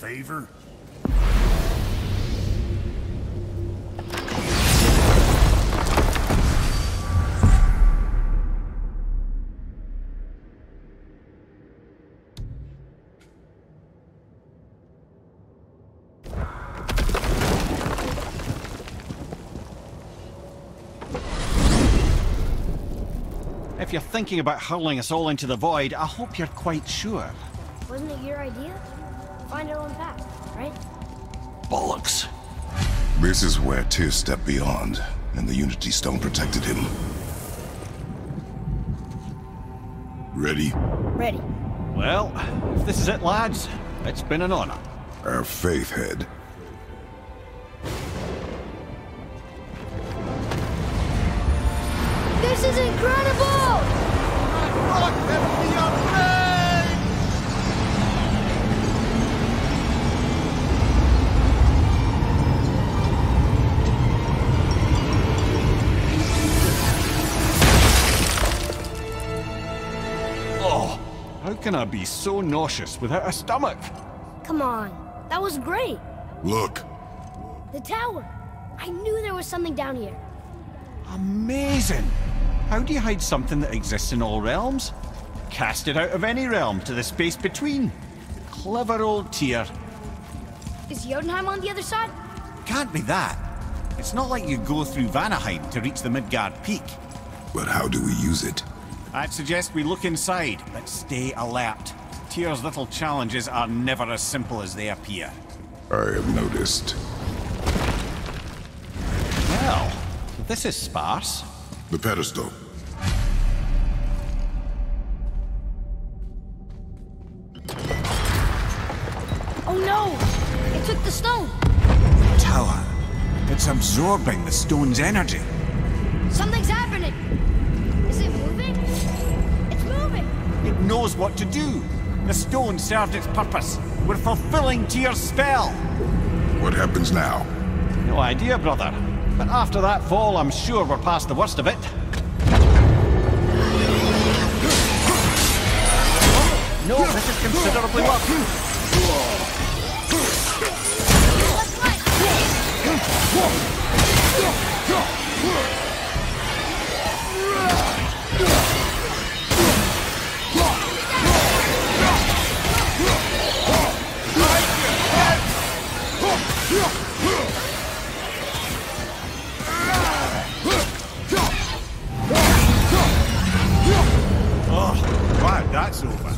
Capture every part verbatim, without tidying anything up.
favor? If you're thinking about hurling us all into the void, I hope you're quite sure. Wasn't it your idea? Find our own path, right? Bollocks. This is where Tyr stepped beyond, and the Unity Stone protected him. Ready? Ready. Well, if this is it, lads, it's been an honor. Our faith head. This is incredible! Oh, how can I be so nauseous without a stomach? Come on, that was great. Look. The tower. I knew there was something down here. Amazing! How do you hide something that exists in all realms? Cast it out of any realm to the space between. Clever old Tyr. Is Jotunheim on the other side? Can't be that. It's not like you go through Vanaheim to reach the Midgard Peak. But how do we use it? I'd suggest we look inside, but stay alert. Tyr's little challenges are never as simple as they appear. I have noticed. Well, this is sparse. The pedestal. Oh no! It took the stone! Tower. It's absorbing the stone's energy. Something's happening! Is it moving? It's moving! It knows what to do. The stone served its purpose. We're fulfilling Tyr's spell. What happens now? No idea, brother. But after that fall, I'm sure we're past the worst of it. No, this is considerably worse. Oh, right, that's over.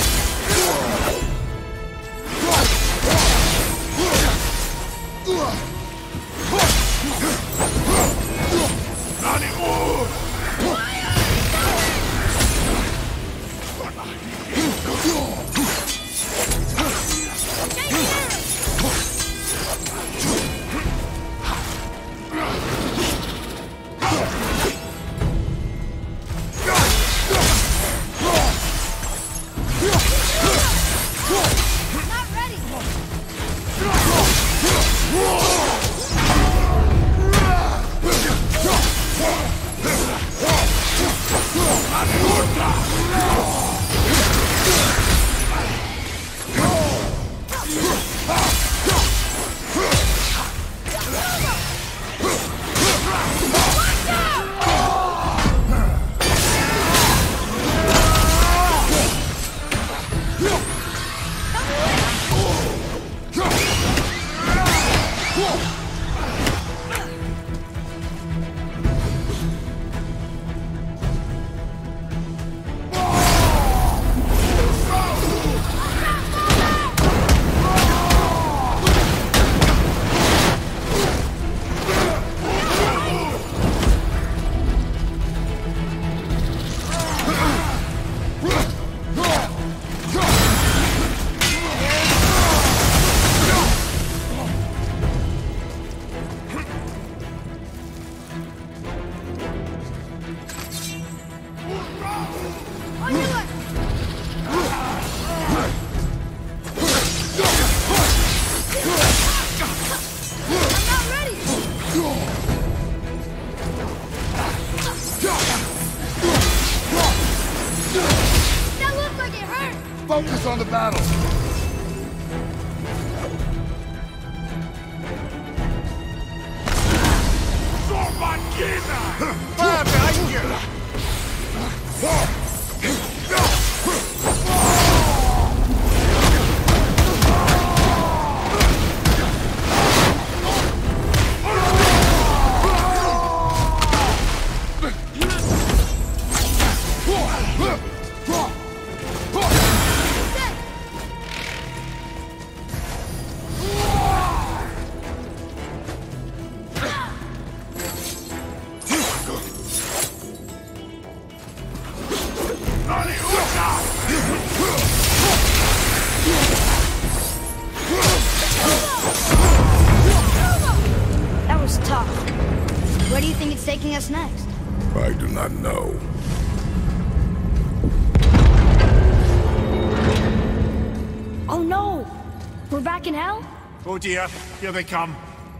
Ugh! battle. Fire behind you! That was tough. Where do you think it's taking us next? I do not know. Oh no! We're back in hell? Oh dear, here they come.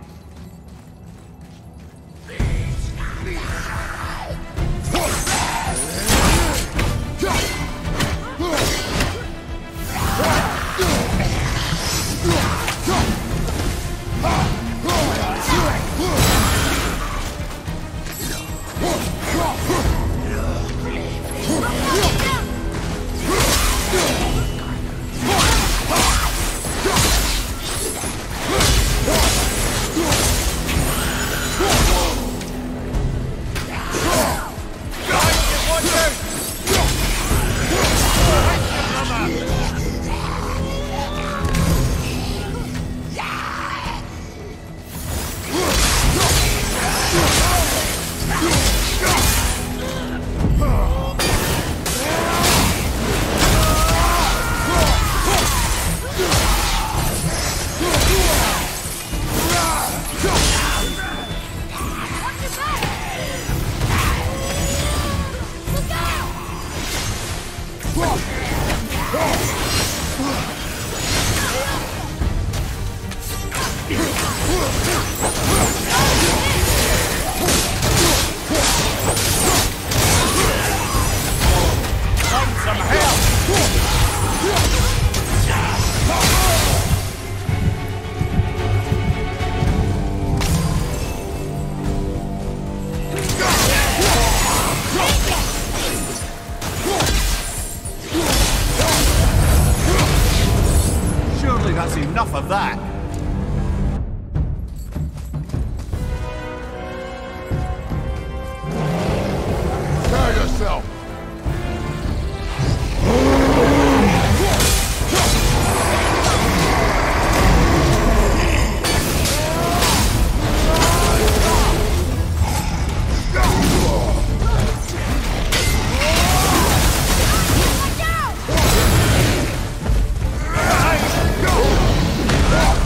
Surely that's enough of that. Prepare yourself. Watch out!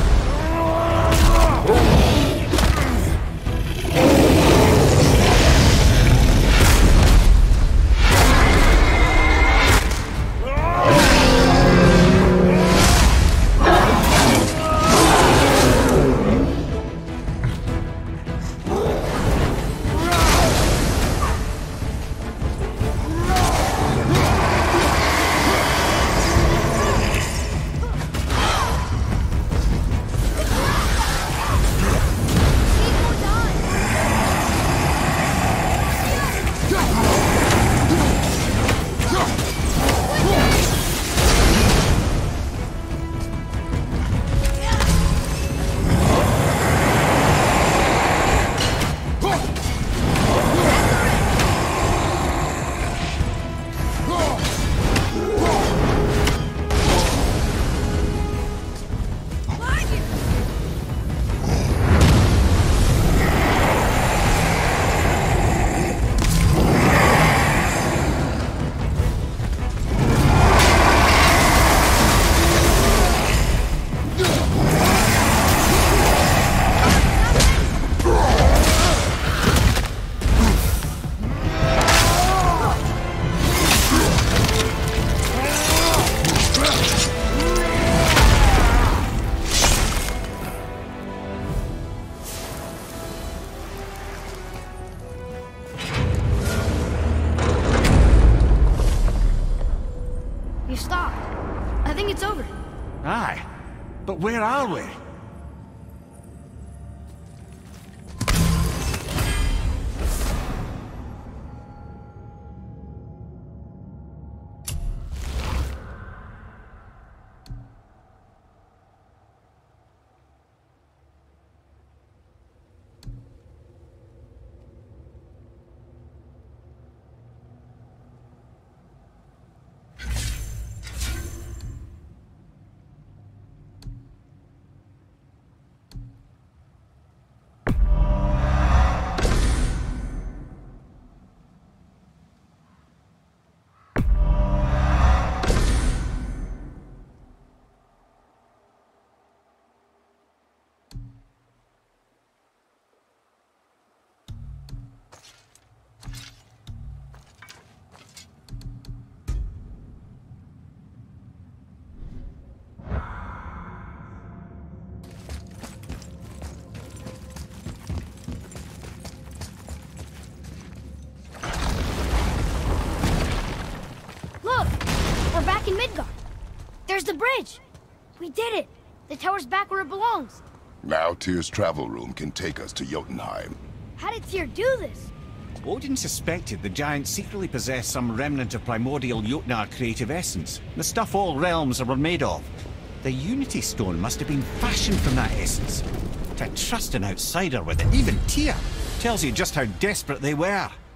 Aye, but where are we? We're back in Midgard. There's the bridge. We did it. The tower's back where it belongs. Now Tyr's travel room can take us to Jotunheim. How did Tyr do this? Odin suspected the giants secretly possessed some remnant of primordial Jotnar creative essence, the stuff all realms were made of. The Unity Stone must have been fashioned from that essence. To trust an outsider with it, even Tyr, tells you just how desperate they were.